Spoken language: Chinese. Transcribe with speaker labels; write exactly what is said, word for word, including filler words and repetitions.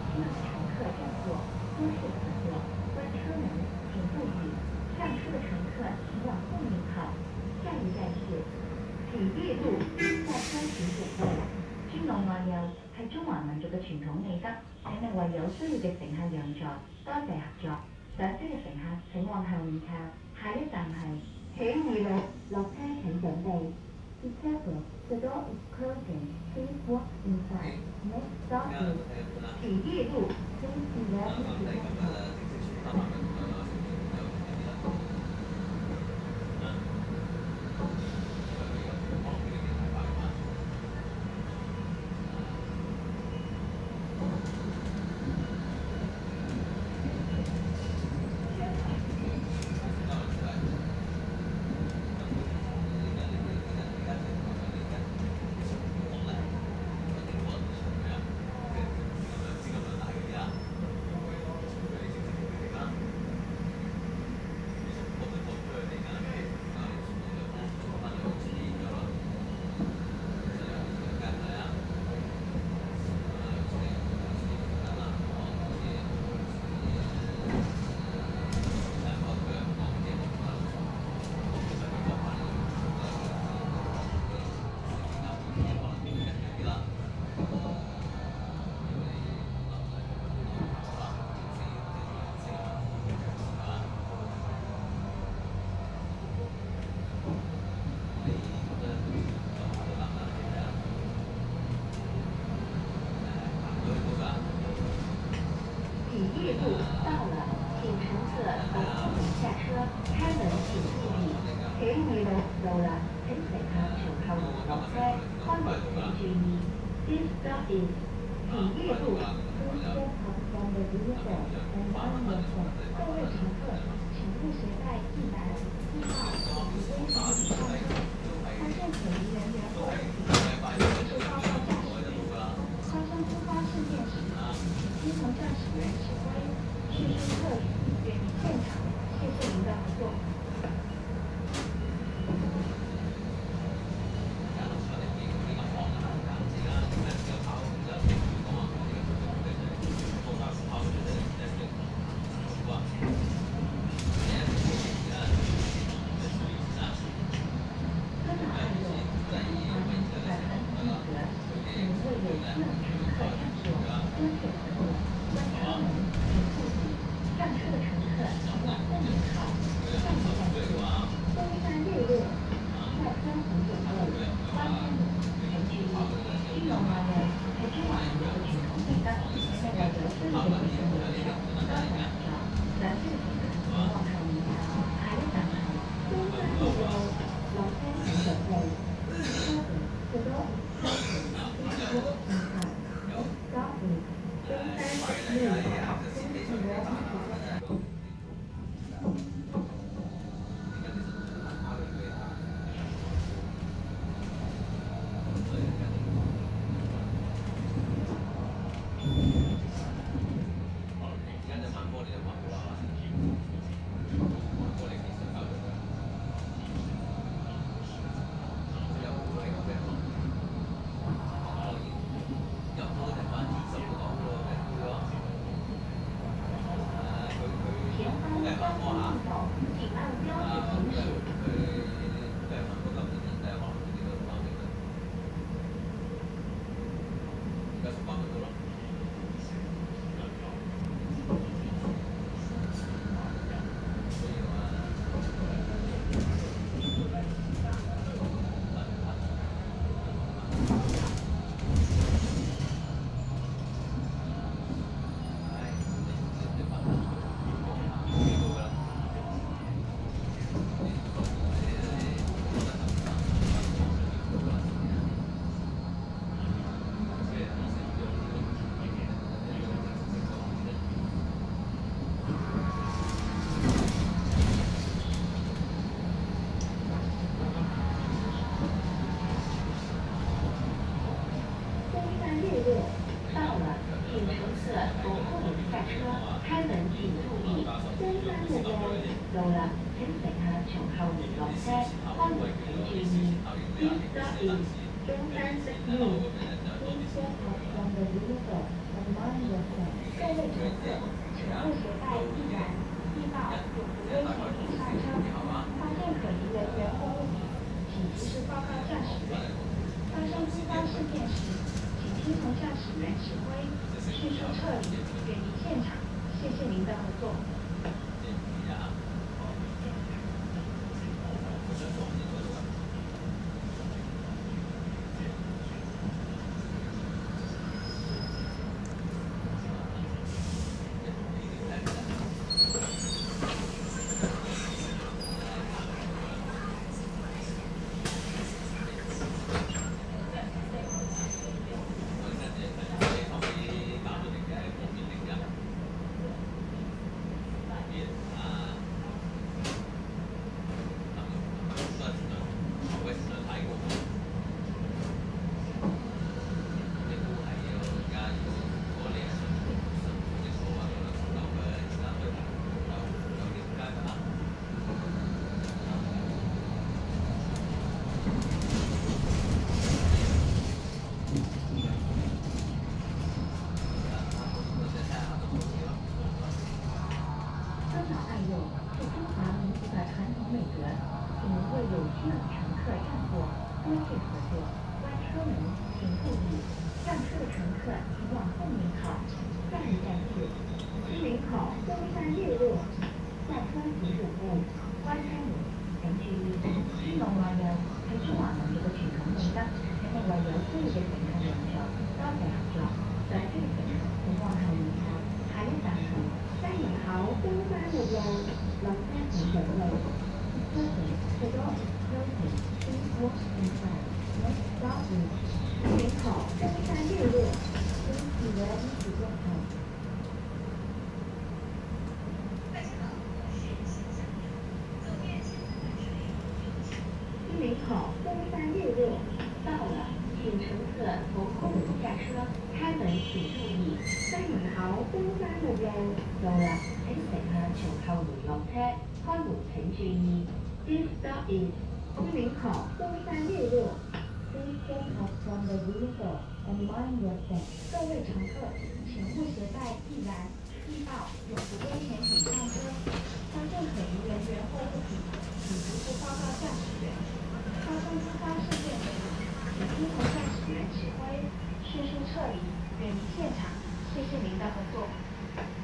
Speaker 1: 请乘客振作，姿势合作，关车门，请注意，上车的乘客请往后面靠。下一站是慈益路，下車請服務。尊老愛幼係中華民族嘅傳統美德，請你為有需要嘅乘客讓座，多謝合作。上車嘅乘客請往後面靠。下一站係喜義路，落車請準備。Be careful, the door is closing. Please walk inside. Next stop is 慈益路。Please be ready to walk out.
Speaker 2: 從後門落車，開門請注意。This stop is
Speaker 1: Please step out from the vehicle and mind your step. 各位乘客，请勿携带易燃、易爆、有毒危险品上车。发现可疑人员或物品，请及时报告驾驶员。发生突发事件时，请听从驾驶员指挥，迅速撤离，远离现场。谢谢您的合作。多谢合作。关车门，请注意，上车的乘客请往后面靠。下一站是西林口东山六路，下车请注意，關車門請注意。之內外嘅係中華民族嘅傳統美德，請你為有需要嘅乘客讓座，多謝合作。上車嘅乘客請往後面靠。下一站係西營口東山六路，落車請上路。Person, the door is closing. Please walk inside. Next stop is 西林口东山六路。Please be ready to get out. 西林口东山六路到了，请乘客从后门下车，开門請注意。西營口東山六路到啦，請乘客從後門落車，開門請注意。This stop is 西林口東山六路。Please get out from the vehicle and mind your step. 各位乘客，请勿携带易燃、易爆、有毒危险品上车。发现可疑人员或物品，请及时报告驾驶员。发生突发事件时，请听从驾驶员指挥，迅速撤离，远离现场。谢谢您的合作。